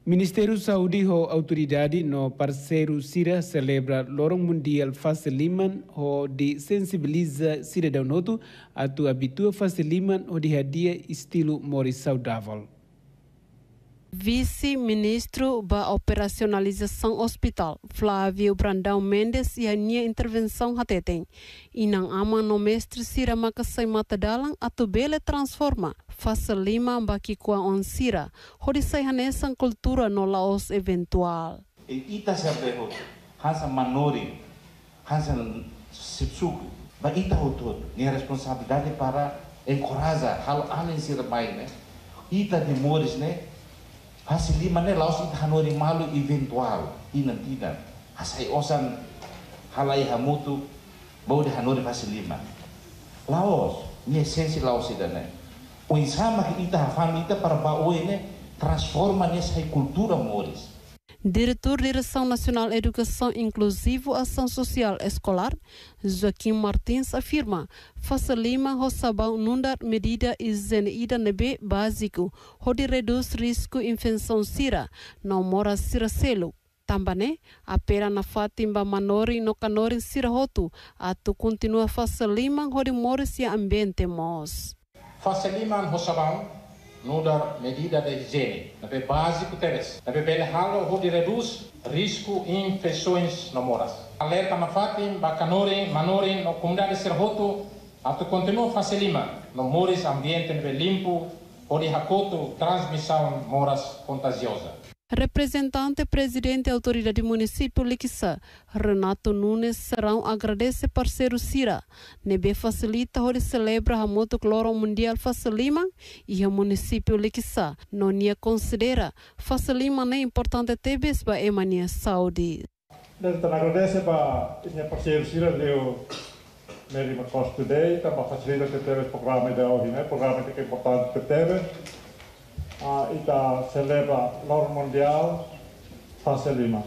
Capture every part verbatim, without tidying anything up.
Ministério Saúde ho autoridade no parceiro Sira celebra Lorong Mundial Fase Liman ho de sensibiliza cidadão noto atu habitua Fase Liman ho de hadia estilo mori saudável. Vice-ministro da Operacionalização Hospital, Flávio Brandão Mendes, e a minha intervenção hateteng. Inang ama no mestre Sira makasay matadalang atu bele transforma. Fase lima baki kua on Sira, hodisay hanesan kultura no laos eventual. E ita sabeho, hansa manori, hansa sipsuku, ba ita hutut, ni responsabilidade para encorajar hal alin Sira mai ne. Ita de moris ne. Fase lima ne laos ita hanori malu eventual, inan tidak. Asai osan halai hamutu, bau de hanori fase lima. Laos, ni esensi laos ida ne. O insama que ita hafam ita para baoi ne, transforma nessa cultura moris. Diretor Direção Nacional Educação Inclusivo Ação Social Escolar, Joaquim Martins, afirma: Fase lima roçabão nundar medida izenida nebe básico, onde reduz risco infecção Sira, não mora Sira selo. Também, apela na fatimba manori no canori Sira hotu, atu continua fase lima onde mora se ambiente mos. Fase lima roçabão nundar medida de higiene, nebe básico teres, nebe bele halo onde reduz risco infecções no moras. Alerta na fatim bacanori manori no comunidade Sira hotu, atu continua fase lima, no moris ambiente nebe limpo, onde hakoto transmissão moras contagiosa. Representante presidente da autoridade município Liquiçá, Renato Nunes Serão, agradece parceiro Sira, nebe facilita onde celebra a moto Lorong Mundial Fase lima e o município Liquiçá não ia considera Fase lima é importante tebes para emania saúde. Dan agradece para o parceiro Sira deu nele uma costa today, também facilita que teve programa de hoje, né? Programa que é importante que teve. Uh, ita celebra Lorong Mundial Fase lima.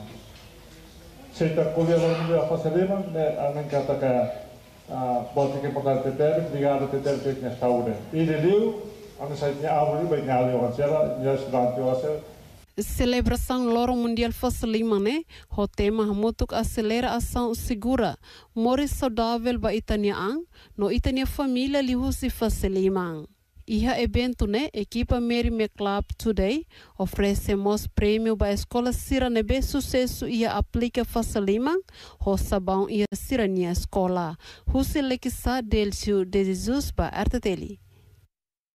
Seita kuliah Lorong Mundial Fase lima, né, anan kata que uh, boleh que importante ter, obrigado ter ter que na saúde. E de liu, anan saitnya awal bem ali orang sela, já estudante orang Celebração Lorong Mundial Fase lima, né? O tema hamutuk acelera ação segura, mori saudável ba itaniang, no itania família lihusi Fase lima. Iha evento né, equipa Mary McClub Today oferecemos prêmio para a escola Sira nebe sucesso e aplica Fase lima, o sabão e a Sirania escola. Husi Lequiçá Delcio de Jesus para R T T L.